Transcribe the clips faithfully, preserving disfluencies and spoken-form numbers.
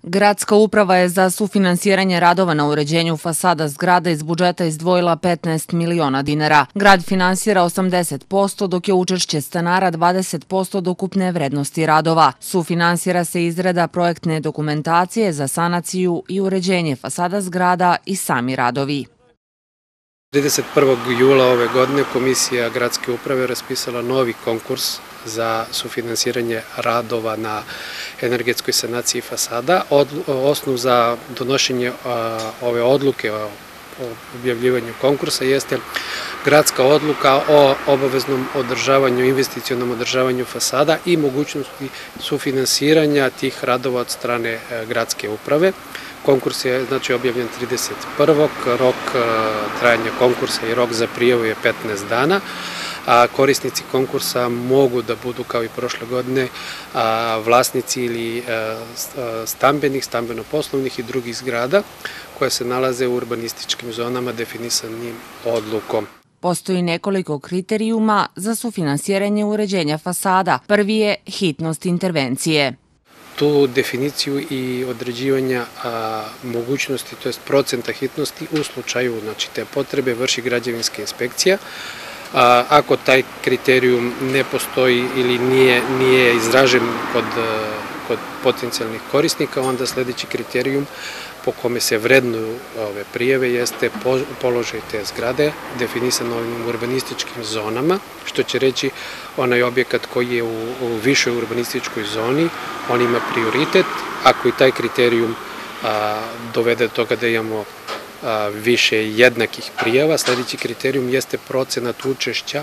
Gradska uprava je za sufinansiranje radova na uređenju fasada zgrada iz budžeta izdvojila petnaest miliona dinara. Grad finansira osamdeset posto, dok je učešće stanara dvadeset posto od ukupne vrednosti radova. Sufinansira se izrada projektne dokumentacije za sanaciju i uređenje fasada zgrada i sami radovi. trideset prvog jula ove godine Komisija Gradske uprave raspisala novi konkurs za sufinansiranje radova na energetskoj sanaciji fasada. Osnov za donošenje ove odluke o objavljivanju konkursa jeste gradska odluka o obaveznom održavanju, investicionom održavanju fasada i mogućnosti sufinansiranja tih radova od strane Gradske uprave. Konkurs je znači objavljen trideset prvog Rok trajanja konkursa i rok za prijavu je petnaest dana. A korisnici konkursa mogu da budu, kao i prošle godine, vlasnici ili stambenih, stambeno-poslovnih i drugih zgrada koje se nalaze u urbanističkim zonama definisanim odlukom. Postoji nekoliko kriterijuma za sufinansiranje uređenja fasada. Prvi je hitnost intervencije. Tu definiciju i određivanja mogućnosti, to je procenta hitnosti u slučaju te potrebe vrši građevinska inspekcija. Ako taj kriterijum ne postoji ili nije izražen kod potencijalnih korisnika, onda sledeći kriterijum po kome se vrednuju ove prijave jeste položaj te zgrade, definisan ovim urbanističkim zonama, što će reći onaj objekat koji je u višoj urbanističkoj zoni, on ima prioritet. Ako i taj kriterijum dovede do toga da imamo više jednakih prijava, sledeći kriterijum jeste procenat učešća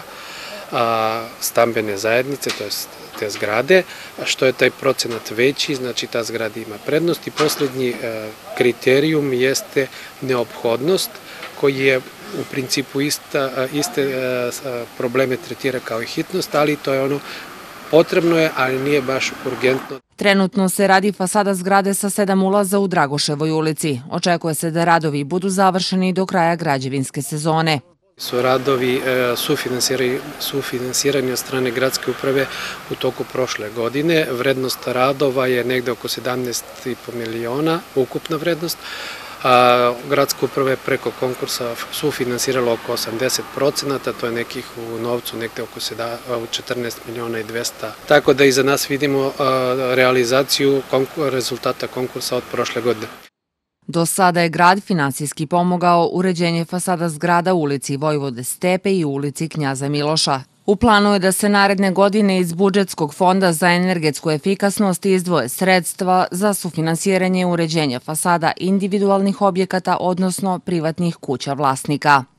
stambene zajednice, to je te zgrade, a što je taj procenat veći, znači ta zgrada ima prednost. I poslednji kriterijum jeste neophodnost, koji je u principu iste probleme tretira kao i hitnost, ali to je ono potrebno je, ali nije baš urgentno. Trenutno se radi fasada zgrade sa sedam ulaza u Dragoševoj ulici. Očekuje se da radovi budu završeni do kraja građevinske sezone. Su radovi sufinansirani od strane Gradske uprave u toku prošle godine. Vrednost radova je negde oko sedamnaest i po miliona, ukupna vrednost. Gradska uprava je preko konkursa sufinansirala oko osamdeset procenata, to je nekih u novcu negde oko četrnaest miliona i dvesta. Tako da iza nas vidimo realizaciju rezultata konkursa od prošle godine. Do sada je grad finansijski pomogao uređenje fasada zgrada u ulici Vojvode Stepe i ulici Knjaza Miloša. U planu je da se naredne godine iz budžetskog fonda za energetsku efikasnost izdvoje sredstva za sufinansiranje uređenja fasada individualnih objekata, odnosno privatnih kuća vlasnika.